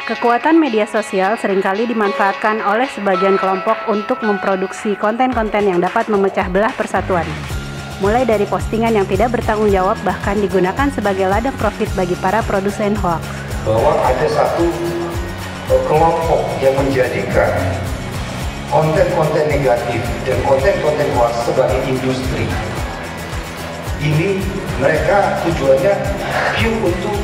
Kekuatan media sosial seringkali dimanfaatkan oleh sebagian kelompok untuk memproduksi konten-konten yang dapat memecah belah persatuan. Mulai dari postingan yang tidak bertanggung jawab bahkan digunakan sebagai ladang profit bagi para produsen hoaks. Bahwa ada satu kelompok yang menjadikan konten-konten negatif dan konten-konten hoaks sebagai industri. Ini mereka tujuannya pure untuk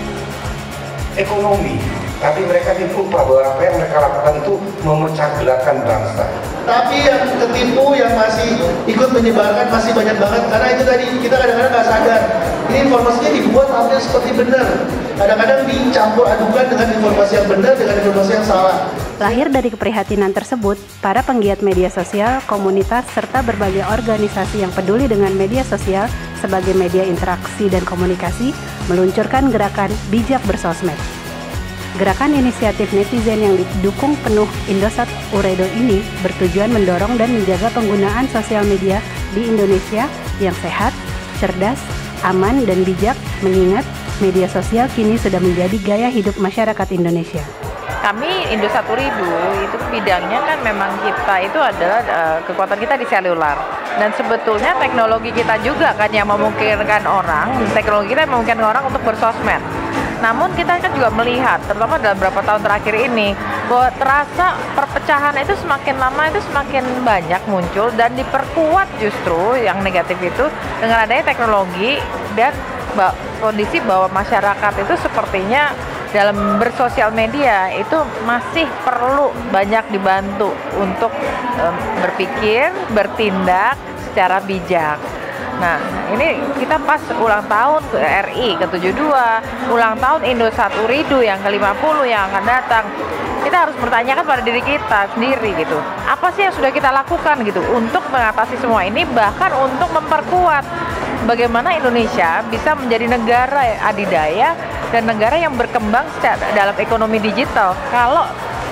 ekonomi. Tapi mereka lupa bahwa apa yang mereka lakukan itu memecah belahkan bangsa. Tapi yang ketipu, yang masih ikut menyebarkan masih banyak banget. Karena itu tadi, kita kadang-kadang nggak sadar. Ini informasinya dibuat hampir seperti benar. Kadang-kadang dicampur adukan dengan informasi yang benar dengan informasi yang salah. Lahir dari keprihatinan tersebut, para penggiat media sosial, komunitas, serta berbagai organisasi yang peduli dengan media sosial sebagai media interaksi dan komunikasi meluncurkan gerakan Bijak Bersosmed. Gerakan inisiatif netizen yang didukung penuh Indosat Uredo ini bertujuan mendorong dan menjaga penggunaan sosial media di Indonesia yang sehat, cerdas, aman, dan bijak, mengingat media sosial kini sudah menjadi gaya hidup masyarakat Indonesia. Kami Indosat Uredo itu bidangnya kan memang kita itu adalah kekuatan kita di seluler, dan sebetulnya teknologi kita juga kan yang memungkinkan orang, teknologi kita yang memungkinkan orang untuk bersosmed. Namun kita kan juga melihat, terutama dalam beberapa tahun terakhir ini, bahwa terasa perpecahan itu semakin lama itu semakin banyak muncul dan diperkuat justru yang negatif itu dengan adanya teknologi dan kondisi bahwa masyarakat itu sepertinya dalam bersosial media itu masih perlu banyak dibantu untuk berpikir, bertindak secara bijak. Nah, ini kita pas ulang tahun RI ke-72, ulang tahun Indosat Uredo yang ke-50 yang akan datang. Kita harus bertanyakan pada diri kita sendiri gitu. Apa sih yang sudah kita lakukan gitu untuk mengatasi semua ini, bahkan untuk memperkuat bagaimana Indonesia bisa menjadi negara adidaya dan negara yang berkembang dalam ekonomi digital. Kalau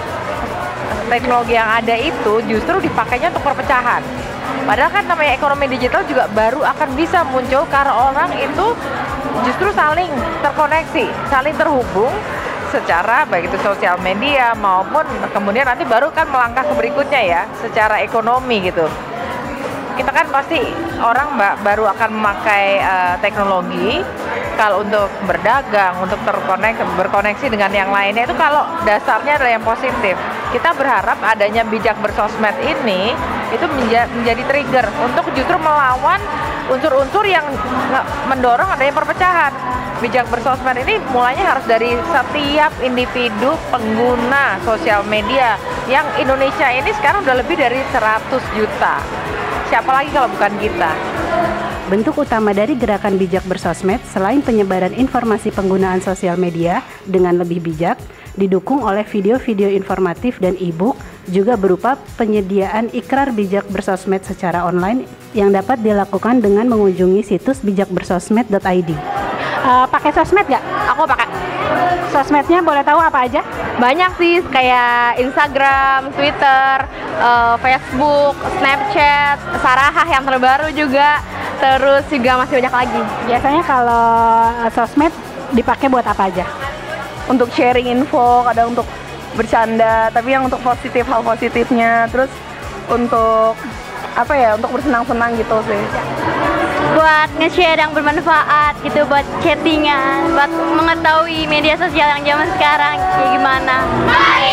teknologi yang ada itu justru dipakainya untuk perpecahan. Padahal kan namanya ekonomi digital juga baru akan bisa muncul karena orang itu justru saling terkoneksi, saling terhubung secara baik itu sosial media maupun kemudian nanti baru kan melangkah ke berikutnya ya secara ekonomi gitu. Kita kan pasti orang baru akan memakai teknologi kalau untuk berdagang, untuk berkoneksi dengan yang lainnya itu kalau dasarnya adalah yang positif. Kita berharap adanya Bijak Bersosmed ini itu menjadi trigger untuk justru melawan unsur-unsur yang mendorong adanya perpecahan. Bijak Bersosmed ini mulanya harus dari setiap individu pengguna sosial media yang Indonesia ini sekarang udah lebih dari 100 juta. Siapa lagi kalau bukan kita? Bentuk utama dari gerakan Bijak Bersosmed selain penyebaran informasi penggunaan sosial media dengan lebih bijak, didukung oleh video-video informatif dan e-book, juga berupa penyediaan ikrar bijak bersosmed secara online yang dapat dilakukan dengan mengunjungi situs bijakbersosmed.id. Pakai sosmed nggak? Aku pakai. Sosmednya boleh tahu apa aja? Banyak sih, kayak Instagram, Twitter, Facebook, Snapchat, Sarahah yang terbaru juga. Terus juga masih banyak lagi. Biasanya kalau sosmed dipakai buat apa aja? Untuk sharing info, kadang untuk bercanda, tapi yang untuk positif, hal positifnya. Terus untuk apa ya, untuk bersenang-senang gitu sih. Buat nge-share yang bermanfaat gitu, buat chattingan, buat mengetahui media sosial yang zaman sekarang kayak gimana.